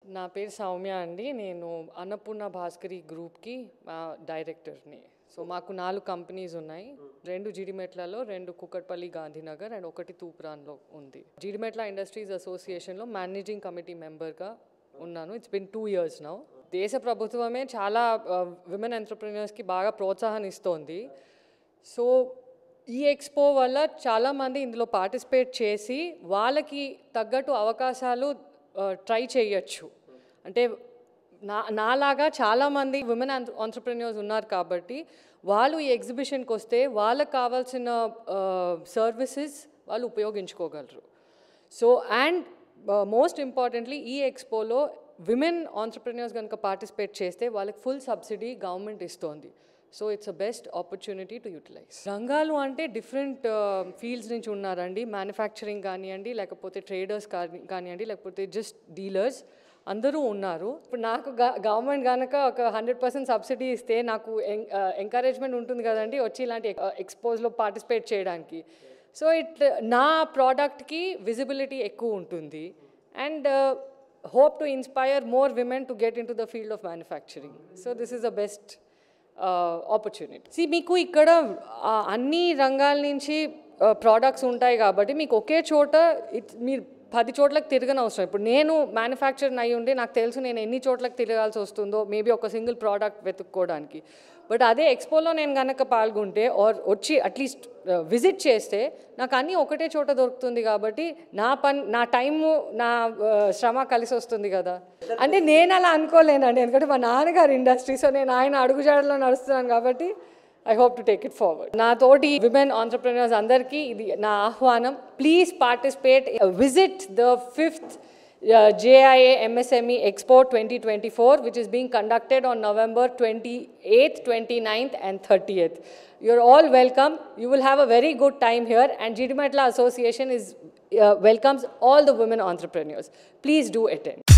నా పేరు సౌమ్య అండి. నేను అన్నపూర్ణ భాస్కరి గ్రూప్కి డైరెక్టర్ని. సో మాకు 4 కంపెనీస్ ఉన్నాయి. 2 జీడిమెట్లలో, 2 కుకట్పల్లి గాంధీనగర్ అండ్ 1 తూప్రాన్లో ఉంది. జీడిమెట్ల ఇండస్ట్రీస్ అసోసియేషన్లో మేనేజింగ్ కమిటీ మెంబర్గా ఉన్నాను. It's been 2 years now. దేశ ప్రభుత్వమే చాలా విమెన్ ఎంటర్‌ప్రెన్యూర్స్కి బాగా ప్రోత్సాహాన్ని ఇస్తోంది. సో ఈ ఎక్స్పో వల్ల చాలామంది ఇందులో పార్టిసిపేట్ చేసి వాళ్ళకి తగ్గట్టు అవకాశాలు ట్రై చేయొచ్చు. అంటే నాలాగా చాలామంది విమెన్ ఎంటర్‌ప్రెన్యూర్స్ ఉన్నారు కాబట్టి వాళ్ళు ఈ ఎగ్జిబిషన్కి వస్తే వాళ్ళకి కావాల్సిన సర్వీసెస్ వాళ్ళు ఉపయోగించుకోగలరు. సో అండ్ మోస్ట్ ఇంపార్టెంట్లీ ఈ ఎక్స్పోలో విమెన్ ఎంటర్‌ప్రెన్యూర్స్ కనుక పార్టిసిపేట్ చేస్తే వాళ్ళకి ఫుల్ సబ్సిడీ గవర్నమెంట్ ఇస్తోంది. So it's a best opportunity to utilise. రంగాలు అంటే డిఫరెంట్ ఫీల్డ్స్ నుంచి ఉన్నారండి. మ్యానుఫ్యాక్చరింగ్ కానివ్వండి, లేకపోతే ట్రేడర్స్ కానివ్వండి, లేకపోతే జస్ట్ డీలర్స్ అందరూ ఉన్నారు. ఇప్పుడు నాకు గవర్నమెంట్ కనుక ఒక 100% సబ్సిడీ ఇస్తే నాకు ఎంకరేజ్మెంట్ ఉంటుంది కదండి వచ్చి ఇలాంటి ఎక్స్పోజ్లో పార్టిసిపేట్ చేయడానికి. సో నా ప్రోడక్ట్కి విజిబిలిటీ ఎక్కువ ఉంటుంది and hope to inspire more women to get into the field of manufacturing. So this is the best opportunity. See, మీకు ఇక్కడ అన్ని రంగాల నుంచి ప్రోడక్ట్స్ ఉంటాయి కాబట్టి మీకు ఒకే చోట మీరు 10 చోట్లకు తిరగని అవసరం. ఇప్పుడు నేను మ్యానుఫ్యాక్చరింగ్ అయ్యి ఉండి నాకు తెలుసు నేను ఎన్ని చోట్లకు తిరగాల్సి వస్తుందో మేబీ ఒక సింగిల్ ప్రోడక్ట్ వెతుక్కోవడానికి. బట్ అదే ఎక్స్పోలో నేను కనుక పాల్గొంటే ఆర్ వచ్చి అట్లీస్ట్ విజిట్ చేస్తే నాకు అన్నీ ఒకటే చోట దొరుకుతుంది కాబట్టి నా టైము నా శ్రమ కలిసి వస్తుంది కదా. అంటే నేను అలా అనుకోలేనండి, ఎందుకంటే మా నాన్నగారు ఇండస్ట్రీ, సో నేను ఆయన అడుగుజాడలో నడుస్తున్నాను కాబట్టి I hope to take it forward. నా తోటి విమెన్ ఎంటర్‌ప్రెన్యూర్స్ అందరికీ ఇది నా ఆహ్వానం. Please participate, visit the 5th JIA MSME Expo 2024 which is being conducted on November 28th, 29th and 30th. You're all welcome. You will have a very good time here and Jeedimetla Association welcomes all the women entrepreneurs. Please do attend.